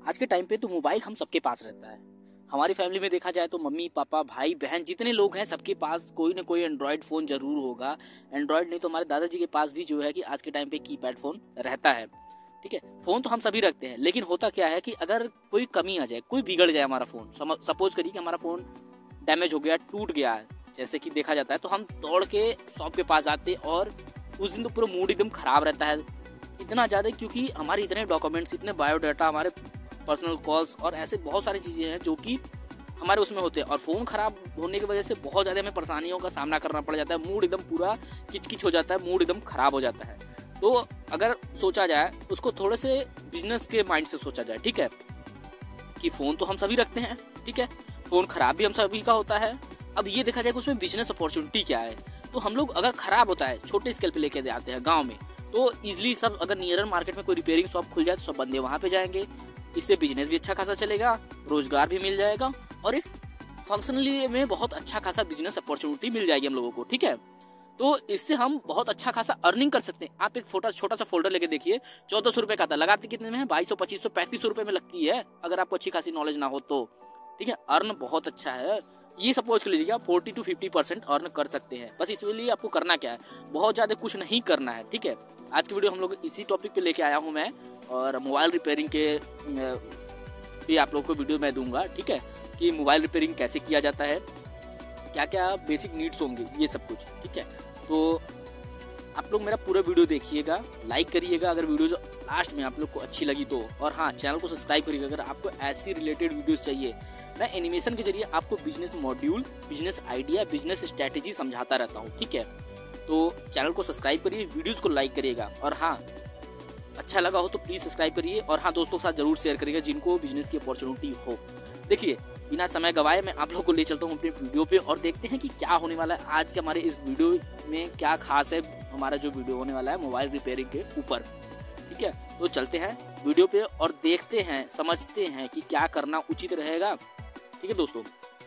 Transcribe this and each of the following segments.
आज के टाइम पे तो मोबाइल हम सबके पास रहता है। हमारी फैमिली में देखा जाए तो मम्मी पापा भाई बहन जितने लोग हैं सबके पास कोई ना कोई एंड्रॉयड फ़ोन ज़रूर होगा। एंड्रॉयड नहीं तो हमारे दादाजी के पास भी जो है कि आज के टाइम पे कीपैड फ़ोन रहता है। ठीक है, फ़ोन तो हम सभी रखते हैं, लेकिन होता क्या है कि अगर कोई कमी आ जाए, कोई बिगड़ जाए हमारा फ़ोन, सपोज करिए कि हमारा फ़ोन डैमेज हो गया, टूट गया है, जैसे कि देखा जाता है, तो हम दौड़ के शॉप के पास आते और उस दिन तो पूरा मूड एकदम ख़राब रहता है, इतना ज़्यादा क्योंकि हमारे इतने डॉक्यूमेंट्स, इतने बायोडाटा, हमारे पर्सनल कॉल्स और ऐसे बहुत सारी चीज़ें हैं जो कि हमारे उसमें होते हैं। और फ़ोन ख़राब होने की वजह से बहुत ज़्यादा हमें परेशानियों का सामना करना पड़ जाता है। मूड एकदम पूरा किच हो जाता है, मूड एकदम ख़राब हो जाता है। तो अगर सोचा जाए उसको थोड़े से बिजनेस के माइंड से सोचा जाए, ठीक है, कि फ़ोन तो हम सभी रखते हैं, ठीक है, फ़ोन ख़राब भी हम सभी का होता है। अब ये देखा जाए कि उसमें बिजनेस अपॉर्चुनिटी क्या है। तो हम लोग अगर ख़राब होता है छोटे स्केल पे लेके आते हैं गांव में, तो ईजिली सब अगर नियर मार्केट में कोई रिपेयरिंग शॉप खुल जाए तो सब बंदे वहाँ पे जाएंगे। इससे बिजनेस भी अच्छा खासा चलेगा, रोजगार भी मिल जाएगा और एक फंक्शनली में बहुत अच्छा खासा बिजनेस अपॉर्चुनिटी मिल जाएगी हम लोगों को, ठीक है। तो इससे हम बहुत अच्छा खासा अर्निंग कर सकते हैं। आप एक छोटा सा फोल्डर लेके देखिए, 1400 रुपये का था, लगाते कितने में है, 2200, 2500, 3500 रुपये में लगती है अगर आपको अच्छी खासी नॉलेज ना हो तो, ठीक है। अर्न बहुत अच्छा है, ये सपोज कर लीजिए आप 40 to 50% अर्न कर सकते हैं। बस इसके लिए आपको करना क्या है, बहुत ज़्यादा कुछ नहीं करना है, ठीक है। आज की वीडियो हम लोग इसी टॉपिक पे लेके आया हूँ मैं, और मोबाइल रिपेयरिंग के पे आप लोगों को वीडियो मैं दूंगा, ठीक है, कि मोबाइल रिपेयरिंग कैसे किया जाता है, क्या क्या बेसिक नीड्स होंगे, ये सब कुछ, ठीक है। तो आप लोग मेरा पूरा वीडियो देखिएगा, लाइक करिएगा अगर वीडियो जो लास्ट में आप लोग को अच्छी लगी तो, और हाँ, चैनल को सब्सक्राइब करिएगा अगर आपको ऐसी रिलेटेड वीडियोस चाहिए। मैं एनिमेशन के जरिए आपको business module, business idea, business strategy समझाता रहता हूँ, ठीक है। तो चैनल को सब्सक्राइब करिए, वीडियोज़ को लाइक करिएगा, और हाँ, अच्छा लगा हो तो प्लीज़ सब्सक्राइब करिए, और हाँ, दोस्तों के साथ ज़रूर शेयर करिएगा जिनको बिजनेस की अपॉर्चुनिटी हो। देखिए, बिना समय गवाए मैं आप लोगों को ले चलता हूँ अपने वीडियो पे और देखते हैं कि क्या होने वाला है आज के हमारे इस वीडियो में, क्या खास है हमारा जो वीडियो होने वाला है मोबाइल रिपेयरिंग के ऊपर, ठीक है। तो चलते हैं वीडियो पे और देखते हैं, समझते हैं कि क्या करना उचित रहेगा, ठीक है दोस्तों।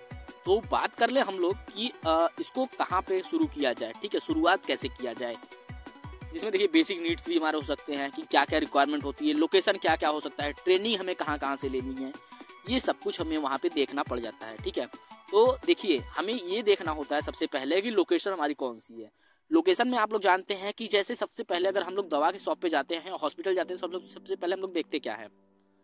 तो बात कर ले हम लोग कि इसको कहाँ पे शुरू किया जाए, ठीक है, शुरुआत कैसे किया जाए, जिसमें देखिए बेसिक नीड्स भी हमारे हो सकते हैं कि क्या क्या रिक्वायरमेंट होती है, लोकेशन क्या क्या हो सकता है, ट्रेनिंग हमें कहाँ से लेनी है, ये सब कुछ हमें वहाँ पे देखना पड़ जाता है, ठीक है। तो देखिए, हमें ये देखना होता है सबसे पहले कि लोकेशन हमारी कौन सी है। लोकेशन में आप लोग जानते हैं कि जैसे सबसे पहले अगर हम लोग दवा के शॉप पे जाते हैं, हॉस्पिटल जाते हैं, तो सबसे पहले हम लोग देखते क्या है,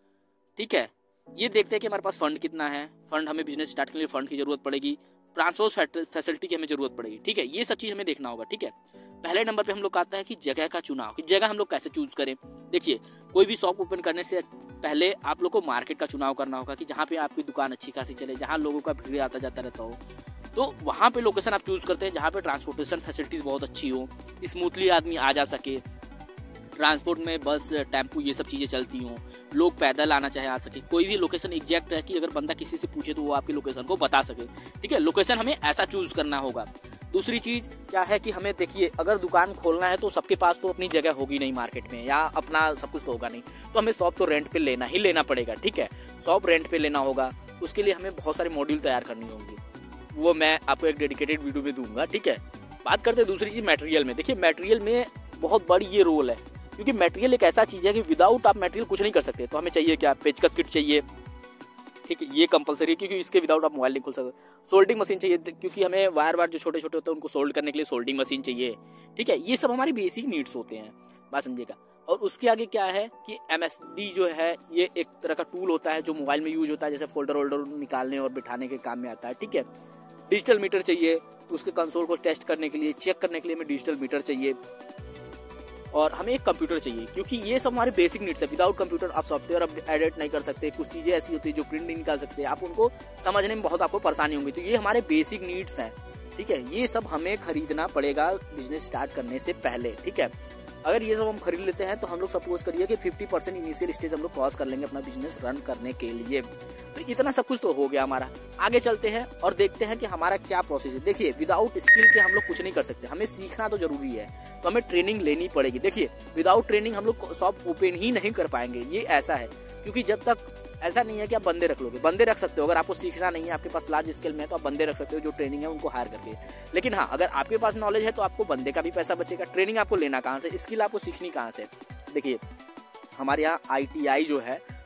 ठीक है, ये देखते हैं कि हमारे पास फंड कितना है, फंड, हमें बिजनेस स्टार्ट करने के लिए फंड की जरूरत पड़ेगी, ट्रांसपोर्ट फैसिलिटी की हमें जरूरत पड़ेगी, ठीक है, ये सब चीज़ हमें देखना होगा, ठीक है। पहले नंबर पे हम लोग का आता है कि जगह का चुनाव, कि जगह हम लोग कैसे चूज करें। देखिए, कोई भी शॉप ओपन करने से पहले आप लोग को मार्केट का चुनाव करना होगा कि जहाँ पे आपकी दुकान अच्छी खासी चले, जहाँ लोगों का भीड़ आता जाता रहता हो, तो वहाँ पे लोकेशन आप चूज करते हैं जहाँ पे ट्रांसपोर्टेशन फैसिलिटीज़ बहुत अच्छी हो, स्मूथली आदमी आ जा सके, ट्रांसपोर्ट में बस, टेम्पू, ये सब चीज़ें चलती हों, लोग पैदल आना चाहे आ सके, कोई भी लोकेशन एग्जैक्ट है कि अगर बंदा किसी से पूछे तो वो आपकी लोकेशन को बता सके, ठीक है। लोकेशन हमें ऐसा चूज करना होगा। दूसरी चीज़ क्या है कि हमें देखिए, अगर दुकान खोलना है तो सबके पास तो अपनी जगह होगी नहीं मार्केट में, या अपना सब कुछ तो होगा नहीं, तो हमें शॉप तो रेंट पे लेना ही लेना पड़ेगा, ठीक है। शॉप रेंट पे लेना होगा, उसके लिए हमें बहुत सारे मॉड्यूल तैयार करनी होंगी, वो मैं आपको एक डेडिकेटेड वीडियो में दूंगा, ठीक है। बात करते हैं दूसरी चीज़ मटेरियल में। देखिए, मटेरियल में बहुत बड़ी ये रोल है, क्योंकि मटेरियल एक ऐसा चीज़ है कि विदाउट आप मटेरियल कुछ नहीं कर सकते। तो हमें चाहिए क्या, पेचकस किट चाहिए, ठीक है, ये कंपलसरी है क्योंकि इसके विदाउट आप मोबाइल नहीं खोल सकते। सोल्डिंग मशीन चाहिए क्योंकि हमें वायर जो छोटे छोटे होते हैं उनको सोल्ड करने के लिए सोल्डिंग मशीन चाहिए, ठीक है। ये सब हमारी बेसिक नीड्स होते हैं, बात समझिएगा। और उसके आगे क्या है कि MSD जो है, ये एक तरह का टूल होता है जो मोबाइल में यूज होता है, जैसे फोल्डर वोल्डर निकालने और बिठाने के काम में आता है, ठीक है। डिजिटल मीटर चाहिए, उसके कंसोल को टेस्ट करने के लिए, चेक करने के लिए हमें डिजिटल मीटर चाहिए, और हमें एक कंप्यूटर चाहिए, क्योंकि ये सब हमारे बेसिक नीड्स है। विदाउट कंप्यूटर आप सॉफ्टवेयर एडिट नहीं कर सकते, कुछ चीज़ें ऐसी होती है जो प्रिंट नहीं निकाल सकते, आप उनको समझने में बहुत आपको परेशानी होंगी। तो ये हमारे बेसिक नीड्स हैं, ठीक है। ये सब हमें खरीदना पड़ेगा बिजनेस स्टार्ट करने से पहले, ठीक है। अगर ये सब हम खरीद लेते हैं तो हम लोग सपोज करिए कि 50% इनिशियल स्टेज हम लोग क्रॉस कर लेंगे अपना बिजनेस रन करने के लिए। तो इतना सब कुछ तो हो गया हमारा। आगे चलते हैं और देखते हैं कि हमारा क्या प्रोसेस है। देखिए, विदाउट स्किल के हम लोग कुछ नहीं कर सकते, हमें सीखना तो जरूरी है, तो हमें ट्रेनिंग लेनी पड़ेगी। देखिए, विदाउट ट्रेनिंग हम लोग शॉप ओपन ही नहीं कर पाएंगे, ये ऐसा है। क्योंकि जब तक ऐसा नहीं है कि आप बंदे रख लोगे, बंदे रख सकते हो, अगर आपको सीखना नहीं है, आपके पास लार्ज स्केल में है तो आप बंदे रख सकते हो जो ट्रेनिंग है उनको हायर करके। लेकिन हाँ, अगर आपके पास नॉलेज है तो आपको बंदे का भी पैसा बचेगा। ट्रेनिंग आपको लेना कहाँ से, स्किल आपको सीखनी कहाँ से। देखिए, हमारे यहाँ ITI जो है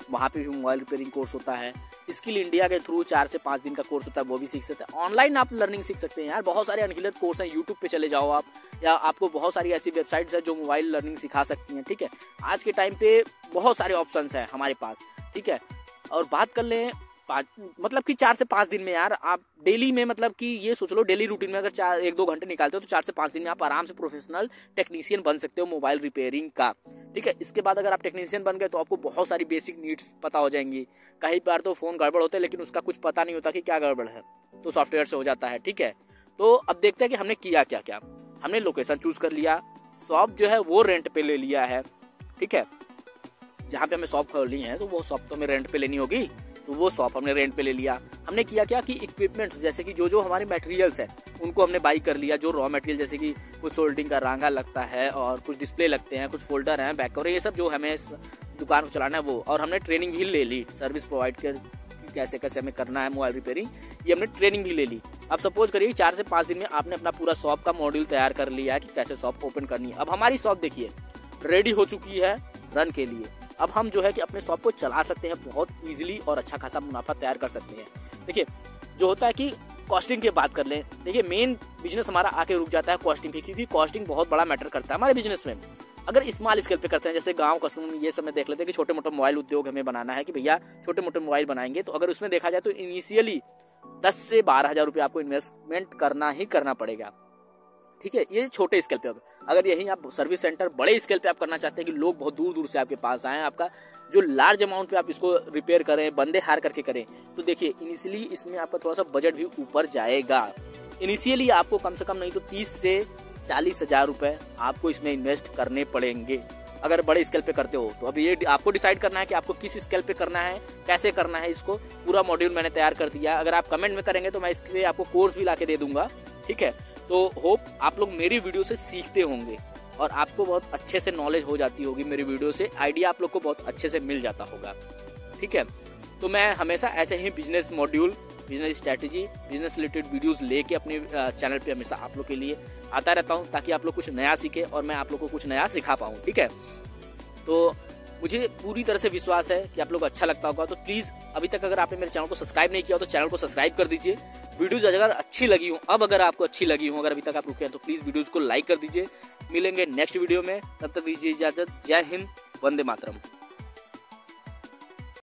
वहाँ पे भी मोबाइल रिपेयरिंग कोर्स होता है। स्किल इंडिया के थ्रू 4 से 5 दिन का कोर्स होता है, वो भी सीख सकते हैं। ऑनलाइन आप लर्निंग सीख सकते हैं यार, बहुत सारे अनगिनत कोर्स हैं। यूट्यूब पे चले जाओ आप, या आपको बहुत सारी ऐसी वेबसाइट्स हैं जो मोबाइल लर्निंग सिखा सकती हैं। ठीक है, आज के टाइम पे बहुत सारे ऑप्शंस हैं हमारे पास। ठीक है, और बात कर लें मतलब कि 4 से 5 दिन में यार आप डेली में, मतलब कि ये सोच लो डेली रूटीन में अगर 1-2 घंटे निकालते हो तो 4 से 5 दिन में आप आराम से प्रोफेशनल टेक्नीशियन बन सकते हो मोबाइल रिपेयरिंग का। ठीक है, इसके बाद अगर आप टेक्नीशियन बन गए तो आपको बहुत सारी बेसिक नीड्स पता हो जाएंगी। कई बार तो फ़ोन गड़बड़ होता है लेकिन उसका कुछ पता नहीं होता कि क्या गड़बड़ है, तो सॉफ्टवेयर से हो जाता है। ठीक है, तो अब देखते हैं कि हमने किया क्या क्या। हमने लोकेशन चूज़ कर लिया, शॉप जो है वो रेंट पे ले लिया है। ठीक है, जहाँ पे हमें शॉप खोलनी है तो वो शॉप तो हमें रेंट पे लेनी होगी, तो वो शॉप हमने रेंट पे ले लिया। हमने किया क्या कि इक्विपमेंट्स जैसे कि जो हमारे मटेरियल्स हैं उनको हमने बाई कर लिया। जो रॉ मटेरियल जैसे कि कुछ सोल्डिंग का रांगा लगता है और कुछ डिस्प्ले लगते हैं, कुछ फोल्डर हैं, बैक कवर, ये सब जो हमें दुकान को चलाना है वो। और हमने ट्रेनिंग भी ले ली, सर्विस प्रोवाइड कर कि कैसे कैसे हमें करना है मोबाइल रिपेयरिंग, ये हमने ट्रेनिंग भी ले ली। अब सपोज करिए 4 से 5 दिन में आपने अपना पूरा शॉप का मॉड्यूल तैयार कर लिया है कि कैसे शॉप ओपन करनी है। अब हमारी शॉप देखिए रेडी हो चुकी है रन के लिए। अब हम जो है कि अपने शॉप को चला सकते हैं बहुत ईजिली और अच्छा खासा मुनाफा तैयार कर सकते हैं। देखिए जो होता है कि कॉस्टिंग की बात कर लें, देखिए मेन बिजनेस हमारा आके रुक जाता है कॉस्टिंग पे, क्योंकि कॉस्टिंग बहुत बड़ा मैटर करता है हमारे बिजनेस में। अगर स्मॉल स्केल पे करते हैं, जैसे गांव कस्बों में ये सब में देख लेते हैं कि छोटे मोटे मोबाइल उद्योग हमें बनाना है कि भैया छोटे मोटे मोबाइल बनाएंगे, तो अगर उसमें देखा जाए तो इनिशियली 10 से 12 हज़ार रुपये आपको इन्वेस्टमेंट करना ही करना पड़ेगा। ठीक है, ये छोटे स्केल पे। अगर यही आप सर्विस सेंटर बड़े स्केल पे आप करना चाहते हैं कि लोग बहुत दूर दूर से आपके पास आएँ, आपका जो लार्ज अमाउंट पे आप इसको रिपेयर करें, बंदे हायर करके करें, तो देखिए इनिशियली इसमें आपका थोड़ा सा बजट भी ऊपर जाएगा। इनिशियली आपको कम से कम नहीं तो 30 से 40 हज़ार रुपये आपको इसमें इन्वेस्ट करने पड़ेंगे अगर बड़े स्केल पे करते हो। तो अब ये आपको डिसाइड करना है कि आपको किस स्केल पे करना है, कैसे करना है। इसको पूरा मॉड्यूल मैंने तैयार कर दिया, अगर आप कमेंट में करेंगे तो मैं इसके आपको कोर्स भी ला के दे दूंगा। ठीक है, तो होप आप लोग मेरी वीडियो से सीखते होंगे और आपको बहुत अच्छे से नॉलेज हो जाती होगी मेरी वीडियो से, आइडिया आप लोग को बहुत अच्छे से मिल जाता होगा। ठीक है, तो मैं हमेशा ऐसे ही business module, business strategy, business related videos लेके अपने चैनल पे हमेशा आप लोग के लिए आता रहता हूँ, ताकि आप लोग कुछ नया सीखें और मैं आप लोग को कुछ नया सिखा पाऊँ। ठीक है, तो मुझे पूरी तरह से विश्वास है कि आप लोग को अच्छा लगता होगा। तो प्लीज़ अभी तक अगर आपने मेरे चैनल को सब्सक्राइब नहीं किया हो तो चैनल को सब्सक्राइब कर दीजिए। वीडियोज़ अगर अच्छी लगी हो, अब अगर आपको अच्छी लगी हो, अगर अभी तक आप रुके हैं तो प्लीज़ वीडियोज़ को लाइक कर दीजिए। मिलेंगे नेक्स्ट वीडियो में, तब तक दीजिए इजाज़त। जय हिंद, वंदे मातरम।